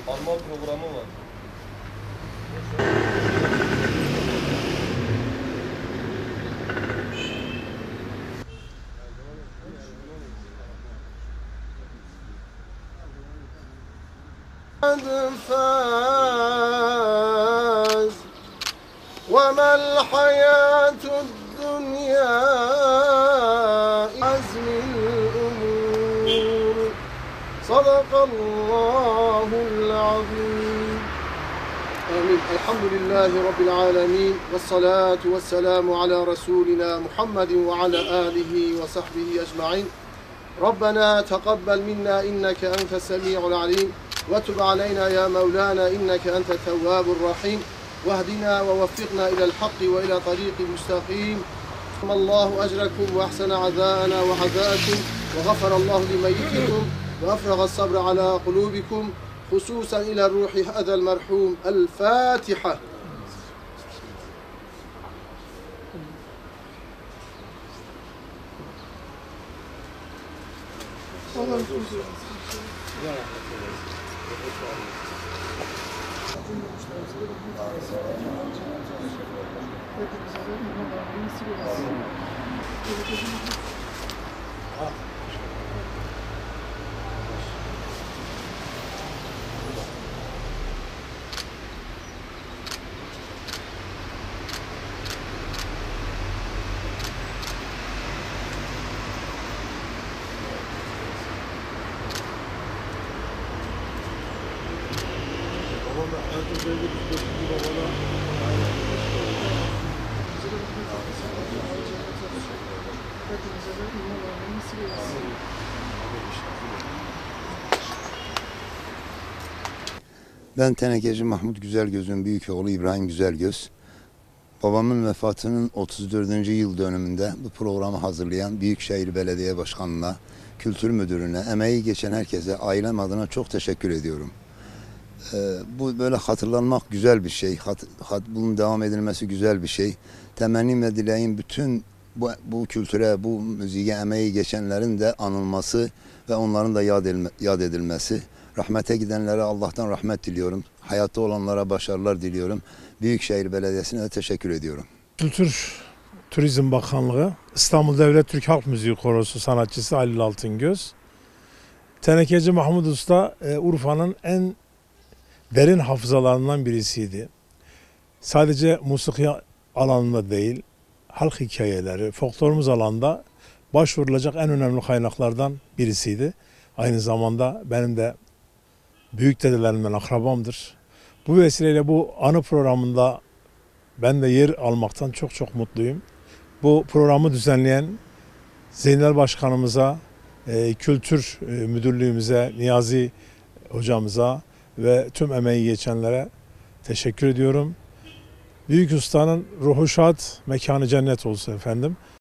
Alman programı var. فاز وما الحياة الدنيا عزم الأمور صدق الله العظيم آمين. الحمد لله رب العالمين والصلاة والسلام على رسولنا محمد وعلى آله وصحبه أجمعين. ربنا تقبل منا إنك أنت السميع العليم وتب علينا يا مولانا إنك أنت التواب الرحيم واهدنا ووفقنا إلى الحق وإلى طريق مستقيم. الله أجركم وأحسن عزاءنا وعزاءكم وغفر الله لميتكم وأفرغ الصبر على قلوبكم خصوصا إلى الروح هذا المرحوم. الفاتحة. Ben Tenekeci Mahmut Güzelgöz'ün büyük oğlu İbrahim Güzelgöz. Babamın vefatının 34. yıl dönümünde bu programı hazırlayan Büyükşehir Belediye Başkanı'na, Kültür Müdürü'ne, emeği geçen herkese ailem adına çok teşekkür ediyorum. Bu böyle hatırlanmak güzel bir şey. Bunun devam edilmesi güzel bir şey. Temennim ve dileğim bütün bu kültüre, bu müziğe emeği geçenlerin de anılması ve onların da yad edilmesi. Rahmete gidenlere Allah'tan rahmet diliyorum. Hayatta olanlara başarılar diliyorum. Büyükşehir Belediyesi'ne de teşekkür ediyorum. Kültür Turizm Bakanlığı, İstanbul Devlet Türk Halk Müziği Korosu sanatçısı Halil Altıngöz. Tenekeci Mahmut Usta, Urfa'nın en derin hafızalarından birisiydi. Sadece musiki alanında değil, halk hikayeleri, folklorumuz alanında başvurulacak en önemli kaynaklardan birisiydi. Aynı zamanda benim de büyük dedelerimden akrabamdır. Bu vesileyle bu anı programında ben de yer almaktan çok mutluyum. Bu programı düzenleyen Zeynel Başkanımıza, Kültür Müdürlüğümüze, Niyazi Hocamıza ve tüm emeği geçenlere teşekkür ediyorum. Büyük ustanın ruhu şad, mekanı cennet olsun efendim.